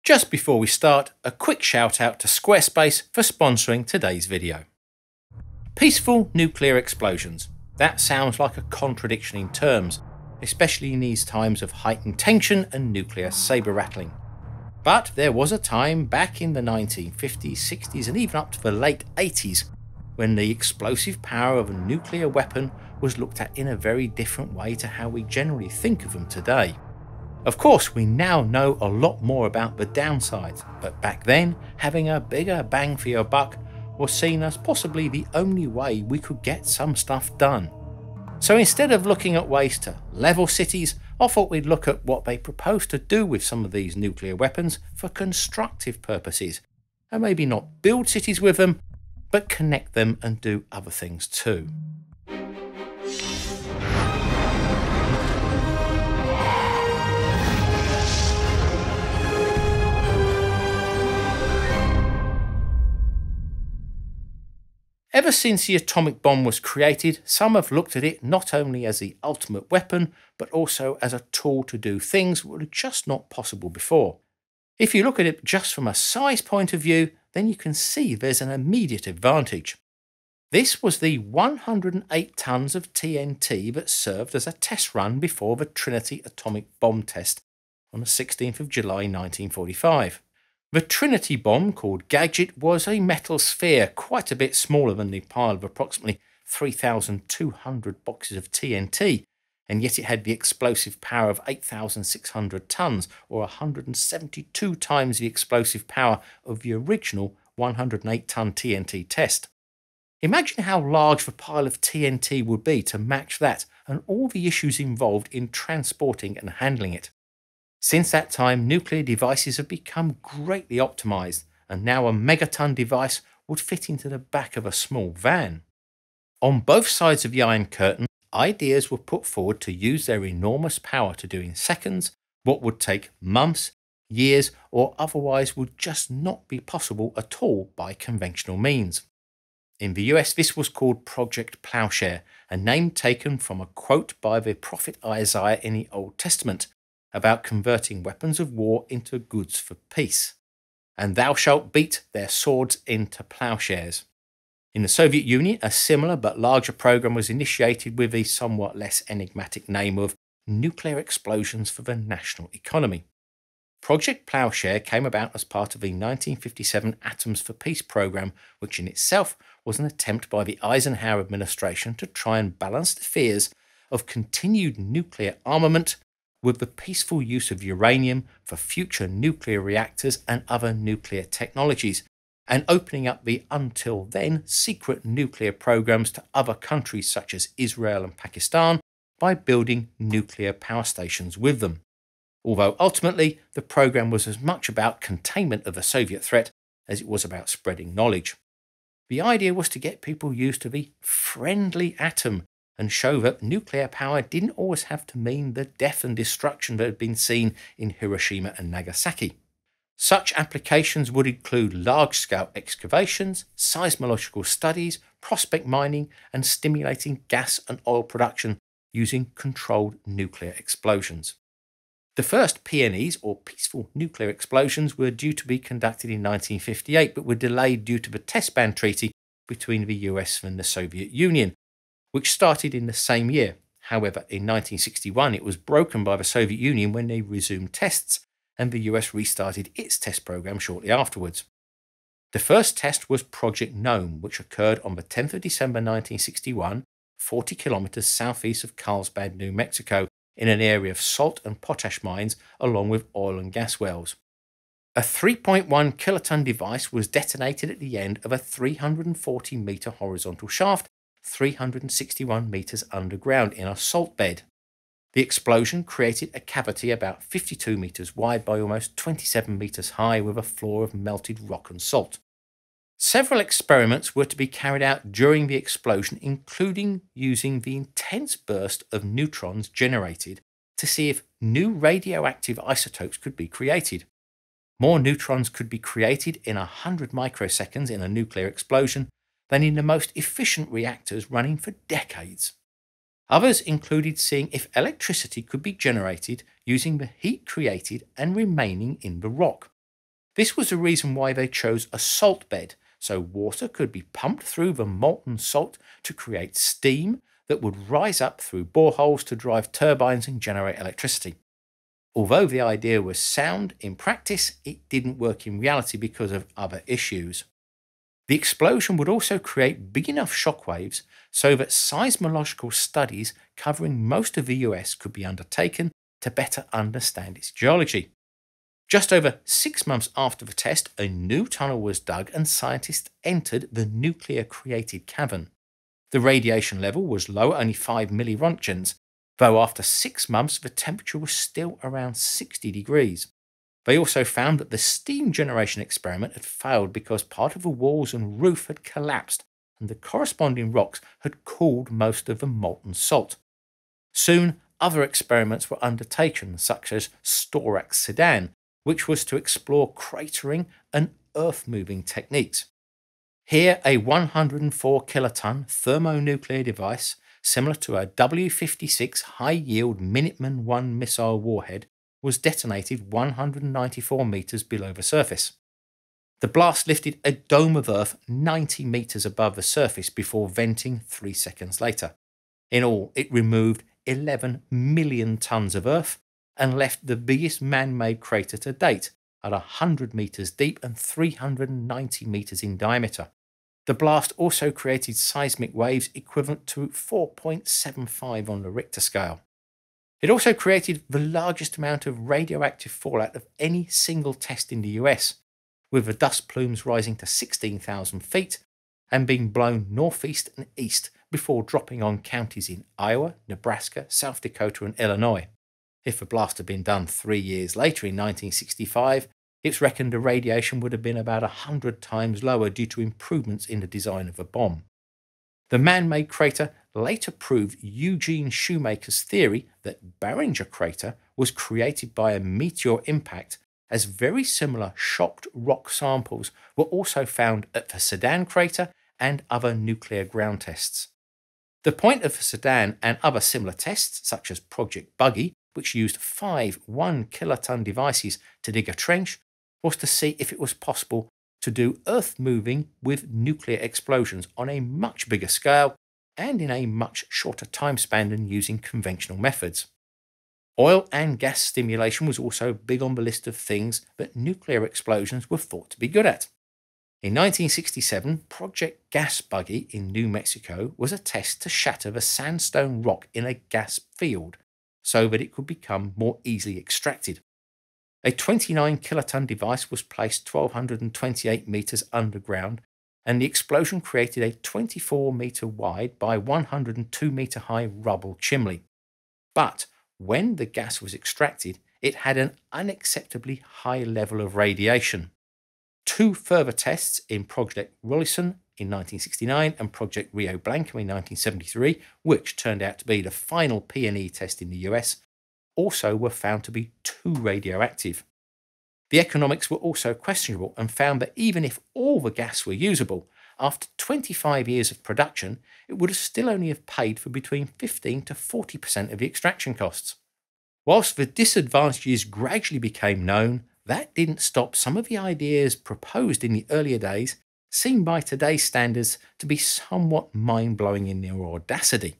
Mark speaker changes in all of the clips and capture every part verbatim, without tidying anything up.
Speaker 1: Just before we start, a quick shout out to Squarespace for sponsoring today's video. Peaceful nuclear explosions. That sounds like a contradiction in terms, especially in these times of heightened tension and nuclear saber rattling. But there was a time back in the nineteen fifties, sixties and even up to the late eighties when the explosive power of a nuclear weapon was looked at in a very different way to how we generally think of them today. Of course, we now know a lot more about the downsides, but back then, having a bigger bang for your buck was seen as possibly the only way we could get some stuff done. So instead of looking at ways to level cities, I thought we'd look at what they propose to do with some of these nuclear weapons for constructive purposes, and maybe not build cities with them, but connect them and do other things too. Ever since the atomic bomb was created, some have looked at it not only as the ultimate weapon, but also as a tool to do things that were just not possible before. If you look at it just from a size point of view, then you can see there's an immediate advantage. This was the one hundred eight tons of T N T that served as a test run before the Trinity atomic bomb test on the sixteenth of July nineteen forty-five. The Trinity bomb, called Gadget, was a metal sphere quite a bit smaller than the pile of approximately three thousand two hundred boxes of T N T, and yet it had the explosive power of eight thousand six hundred tons, or one hundred seventy-two times the explosive power of the original one hundred eight ton T N T test. Imagine how large the pile of T N T would be to match that, and all the issues involved in transporting and handling it. Since that time, nuclear devices have become greatly optimised, and now a megaton device would fit into the back of a small van. On both sides of the Iron Curtain, ideas were put forward to use their enormous power to do in seconds what would take months, years, or otherwise would just not be possible at all by conventional means. In the U S, this was called Project Plowshare, a name taken from a quote by the prophet Isaiah in the Old Testament about converting weapons of war into goods for peace. And thou shalt beat their swords into plowshares. In the Soviet Union, a similar but larger program was initiated with the somewhat less enigmatic name of Nuclear Explosions for the National Economy. Project Plowshare came about as part of the nineteen fifty-seven Atoms for Peace program, which in itself was an attempt by the Eisenhower administration to try and balance the fears of continued nuclear armament with the peaceful use of uranium for future nuclear reactors and other nuclear technologies, and opening up the until then secret nuclear programs to other countries such as Israel and Pakistan by building nuclear power stations with them. Although ultimately the program was as much about containment of the Soviet threat as it was about spreading knowledge. The idea was to get people used to the friendly atom and show that nuclear power didn't always have to mean the death and destruction that had been seen in Hiroshima and Nagasaki. Such applications would include large-scale excavations, seismological studies, prospect mining, and stimulating gas and oil production using controlled nuclear explosions. The first P N Es, or peaceful nuclear explosions, were due to be conducted in nineteen fifty-eight, but were delayed due to the Test Ban Treaty between the U S and the Soviet Union, which started in the same year. However, in nineteen sixty-one it was broken by the Soviet Union when they resumed tests, and the U S restarted its test program shortly afterwards. The first test was Project Gnome, which occurred on the tenth of December nineteen sixty-one, forty kilometres southeast of Carlsbad, New Mexico, in an area of salt and potash mines along with oil and gas wells. A three point one kiloton device was detonated at the end of a three hundred forty metre horizontal shaft, three hundred sixty-one metres underground in a salt bed. The explosion created a cavity about fifty-two metres wide by almost twenty-seven metres high with a floor of melted rock and salt. Several experiments were to be carried out during the explosion, including using the intense burst of neutrons generated to see if new radioactive isotopes could be created. More neutrons could be created in one hundred microseconds in a nuclear explosion than in the most efficient reactors running for decades. Others included seeing if electricity could be generated using the heat created and remaining in the rock. This was the reason why they chose a salt bed, so water could be pumped through the molten salt to create steam that would rise up through boreholes to drive turbines and generate electricity. Although the idea was sound in practice, it didn't work in reality because of other issues. The explosion would also create big enough shockwaves so that seismological studies covering most of the U S could be undertaken to better understand its geology. Just over six months after the test, a new tunnel was dug and scientists entered the nuclear-created cavern. The radiation level was low, only five milliroentgens, though after six months the temperature was still around sixty degrees. They also found that the steam generation experiment had failed because part of the walls and roof had collapsed and the corresponding rocks had cooled most of the molten salt. Soon, other experiments were undertaken, such as Storax Sedan, which was to explore cratering and earth-moving techniques. Here, a one hundred four kiloton thermonuclear device, similar to a W fifty-six high-yield Minuteman one missile warhead, was detonated one hundred ninety-four metres below the surface. The blast lifted a dome of earth ninety metres above the surface before venting three seconds later. In all, it removed eleven million tonnes of earth and left the biggest man-made crater to date at one hundred metres deep and three hundred ninety metres in diameter. The blast also created seismic waves equivalent to four point seven five on the Richter scale. It also created the largest amount of radioactive fallout of any single test in the U S, with the dust plumes rising to sixteen thousand feet and being blown northeast and east before dropping on counties in Iowa, Nebraska, South Dakota and Illinois. If the blast had been done three years later in nineteen sixty-five, it's reckoned the radiation would have been about one hundred times lower due to improvements in the design of the bomb. The man-made crater later proved Eugene Shoemaker's theory that Barringer crater was created by a meteor impact, as very similar shocked rock samples were also found at the Sedan crater and other nuclear ground tests. The point of the Sedan and other similar tests, such as Project Buggy, which used five one kiloton devices to dig a trench, was to see if it was possible to do earth moving with nuclear explosions on a much bigger scale and in a much shorter time span than using conventional methods. Oil and gas stimulation was also big on the list of things that nuclear explosions were thought to be good at. In nineteen sixty-seven, Project Gas Buggy in New Mexico was a test to shatter the sandstone rock in a gas field so that it could become more easily extracted. A twenty-nine kiloton device was placed one thousand two hundred twenty-eight metres underground, and the explosion created a twenty-four metre wide by one hundred two metre high rubble chimney. But when the gas was extracted, it had an unacceptably high level of radiation. Two further tests in Project Rollison in nineteen sixty-nine and Project Rio Blanco in nineteen seventy-three, which turned out to be the final P and E test in the U S, also were found to be too radioactive. The economics were also questionable and found that even if all the gas were usable, after twenty-five years of production, it would have still only have paid for between fifteen to forty percent of the extraction costs. Whilst the disadvantages gradually became known, that didn't stop some of the ideas proposed in the earlier days, seen by today's standards to be somewhat mind-blowing in their audacity.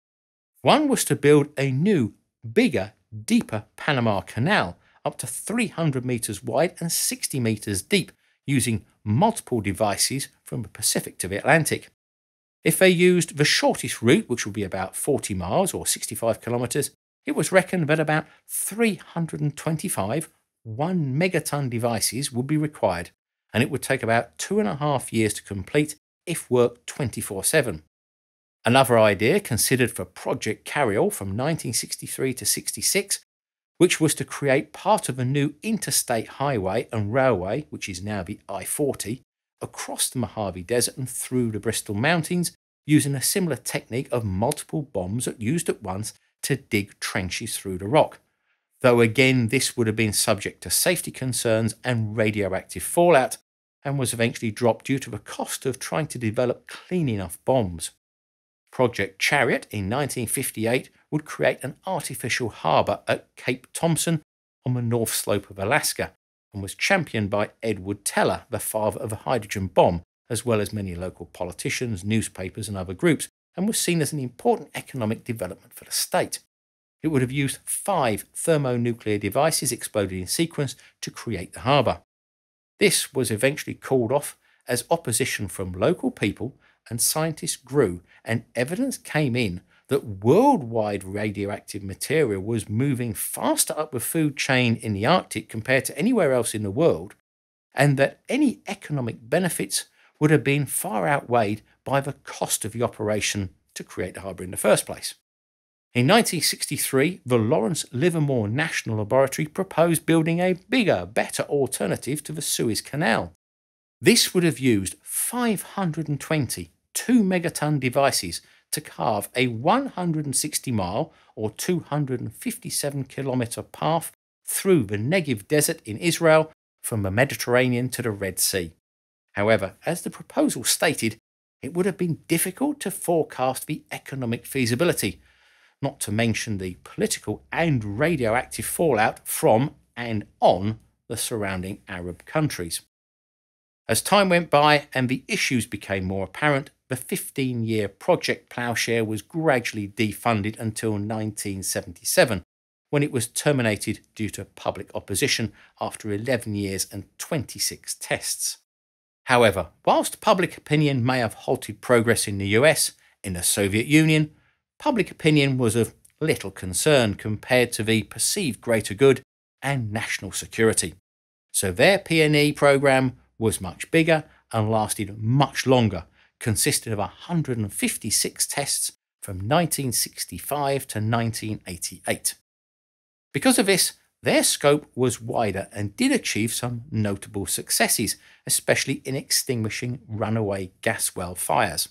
Speaker 1: One was to build a new, bigger, deeper Panama Canal, up to three hundred metres wide and sixty metres deep, using multiple devices from the Pacific to the Atlantic. If they used the shortest route, which would be about forty miles or sixty-five kilometres, it was reckoned that about three hundred twenty-five one megaton devices would be required, and it would take about two and a half years to complete if worked twenty-four seven. Another idea considered for Project Carryall from nineteen sixty-three to sixty-six, which was to create part of a new interstate highway and railway, which is now the I forty, across the Mojave Desert and through the Bristol Mountains, using a similar technique of multiple bombs used at once to dig trenches through the rock. Though again this would have been subject to safety concerns and radioactive fallout, and was eventually dropped due to the cost of trying to develop clean enough bombs. Project Chariot in nineteen fifty-eight would create an artificial harbour at Cape Thompson on the north slope of Alaska, and was championed by Edward Teller, the father of the hydrogen bomb, as well as many local politicians, newspapers and other groups, and was seen as an important economic development for the state. It would have used five thermonuclear devices exploded in sequence to create the harbour. This was eventually called off as opposition from local people and scientists grew, and evidence came in that worldwide radioactive material was moving faster up the food chain in the Arctic compared to anywhere else in the world, and that any economic benefits would have been far outweighed by the cost of the operation to create the harbour in the first place. In nineteen sixty-three, the Lawrence Livermore National Laboratory proposed building a bigger, better alternative to the Suez Canal. This would have used five hundred twenty two megaton devices to carve a one hundred sixty mile or two hundred fifty-seven kilometre path through the Negev Desert in Israel from the Mediterranean to the Red Sea. However, as the proposal stated, it would have been difficult to forecast the economic feasibility, not to mention the political and radioactive fallout from and on the surrounding Arab countries. As time went by and the issues became more apparent, the fifteen-year Project Ploughshare was gradually defunded until nineteen seventy-seven, when it was terminated due to public opposition after eleven years and twenty-six tests. However, whilst public opinion may have halted progress in the U S, in the Soviet Union, public opinion was of little concern compared to the perceived greater good and national security. So their P and E programme was much bigger and lasted much longer, consisting of one hundred fifty-six tests from nineteen sixty-five to nineteen eighty-eight. Because of this, their scope was wider and did achieve some notable successes, especially in extinguishing runaway gas well fires.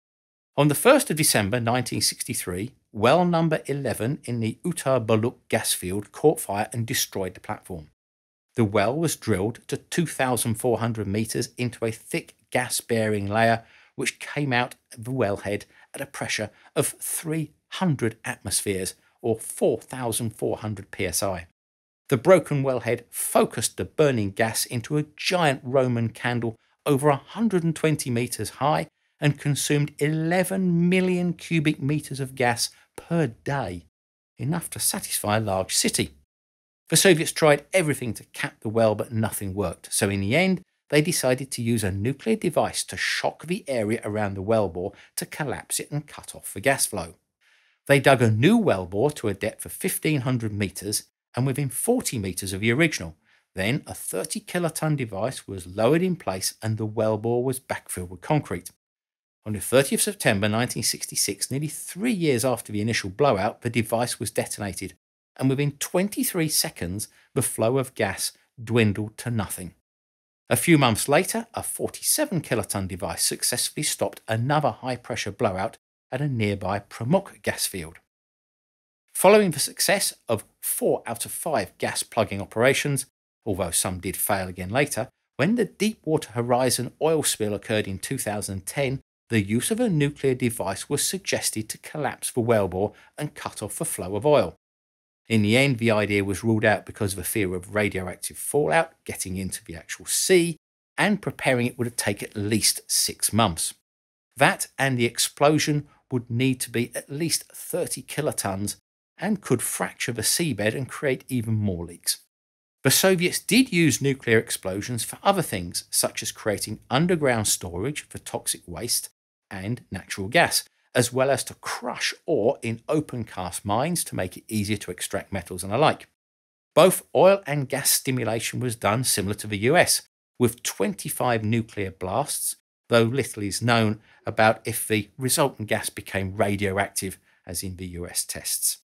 Speaker 1: On the first of December nineteen sixty-three, well number eleven in the Uttar Baluk gas field caught fire and destroyed the platform. The well was drilled to two thousand four hundred metres into a thick gas-bearing layer which came out of the wellhead at a pressure of three hundred atmospheres or four thousand four hundred P S I. The broken wellhead focused the burning gas into a giant Roman candle over one hundred twenty metres high and consumed eleven million cubic metres of gas per day, enough to satisfy a large city. The Soviets tried everything to cap the well, but nothing worked, so in the end they decided to use a nuclear device to shock the area around the wellbore to collapse it and cut off the gas flow. They dug a new wellbore to a depth of fifteen hundred metres and within forty metres of the original. Then a thirty kiloton device was lowered in place and the wellbore was backfilled with concrete. On the thirtieth of September nineteen sixty-six, nearly three years after the initial blowout, the device was detonated, and within twenty-three seconds the flow of gas dwindled to nothing. A few months later, a forty-seven kiloton device successfully stopped another high-pressure blowout at a nearby Promok gas field. Following the success of four out of five gas plugging operations, although some did fail again later, when the Deepwater Horizon oil spill occurred in two thousand ten, the use of a nuclear device was suggested to collapse the wellbore and cut off the flow of oil. In the end, the idea was ruled out because of the fear of radioactive fallout getting into the actual sea, and preparing it would have taken at least six months. That and the explosion would need to be at least thirty kilotons and could fracture the seabed and create even more leaks. The Soviets did use nuclear explosions for other things, such as creating underground storage for toxic waste and natural gas, as well as to crush ore in open cast mines to make it easier to extract metals and the like. Both oil and gas stimulation was done similar to the U S, with twenty-five nuclear blasts, though little is known about if the resultant gas became radioactive as in the U S tests.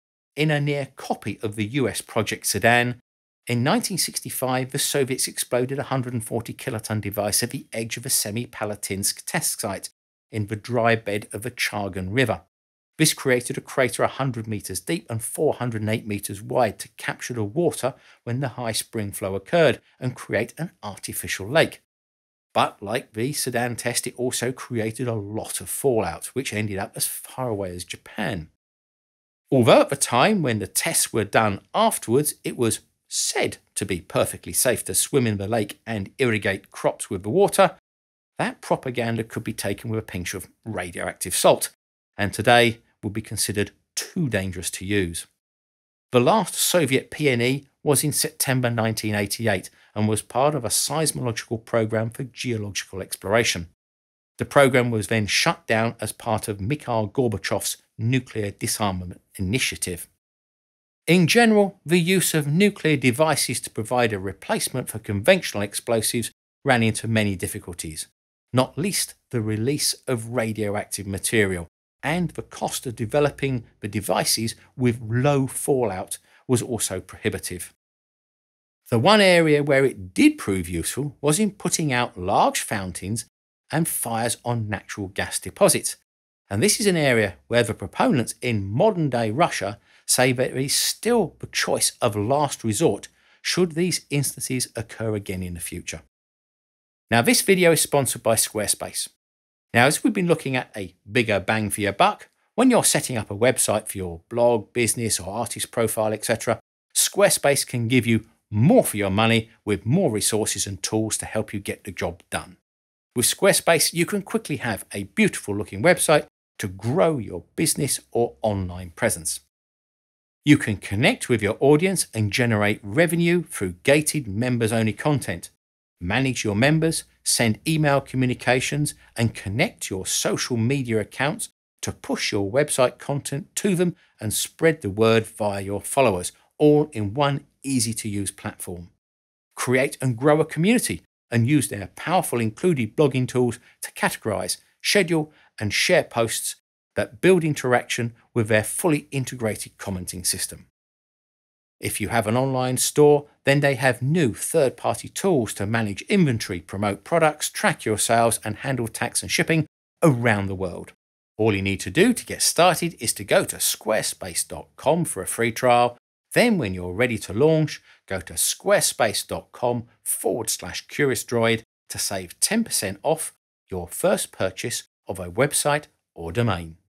Speaker 1: In a near copy of the U S Project Sedan, in nineteen sixty-five the Soviets exploded a one hundred forty kiloton device at the edge of a Semipalatinsk test site in the dry bed of the Chargan River. This created a crater one hundred metres deep and four hundred eight metres wide to capture the water when the high spring flow occurred and create an artificial lake. But like the Sedan test, it also created a lot of fallout, which ended up as far away as Japan. Although at the time when the tests were done afterwards, it was said to be perfectly safe to swim in the lake and irrigate crops with the water, that propaganda could be taken with a pinch of radioactive salt, and today would be considered too dangerous to use. The last Soviet P N E was in September nineteen eighty-eight and was part of a seismological program for geological exploration. The program was then shut down as part of Mikhail Gorbachev's nuclear disarmament initiative. In general, the use of nuclear devices to provide a replacement for conventional explosives ran into many difficulties, not least the release of radioactive material, and the cost of developing the devices with low fallout was also prohibitive. The one area where it did prove useful was in putting out large fountains and fires on natural gas deposits, and this is an area where the proponents in modern-day Russia say that it is still the choice of last resort should these instances occur again in the future. Now, this video is sponsored by Squarespace. Now, as we've been looking at a bigger bang for your buck, when you're setting up a website for your blog, business or artist profile, et cetera, Squarespace can give you more for your money with more resources and tools to help you get the job done. With Squarespace, you can quickly have a beautiful looking website to grow your business or online presence. You can connect with your audience and generate revenue through gated members-only content, manage your members, send email communications, and connect your social media accounts to push your website content to them and spread the word via your followers, all in one easy-to-use platform. Create and grow a community and use their powerful included blogging tools to categorize, schedule, and share posts that build interaction with their fully integrated commenting system. If you have an online store, then they have new third-party tools to manage inventory, promote products, track your sales, and handle tax and shipping around the world. All you need to do to get started is to go to squarespace dot com for a free trial. Then when you're ready to launch, go to squarespace.com forward slash curious droid to save ten percent off your first purchase of a website or domain.